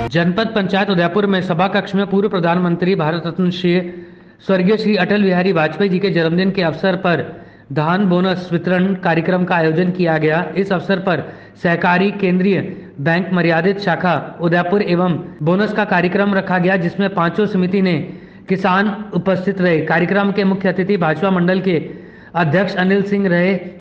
जनपद पंचायत उदयपुर में सभा कक्ष में पूर्व प्रधानमंत्री भारत रत्न स्वर्गीय श्री अटल बिहारी वाजपेयी जी के जन्मदिन के अवसर पर धान बोनस वितरण कार्यक्रम का आयोजन किया गया। इस अवसर पर सहकारी केंद्रीय बैंक मर्यादित शाखा उदयपुर एवं बोनस का कार्यक्रम रखा गया, जिसमें पांचों समिति ने किसान उपस्थित रहे। कार्यक्रम के मुख्य अतिथि भाजपा मंडल के अध्यक्ष अनिल सिंह रहे।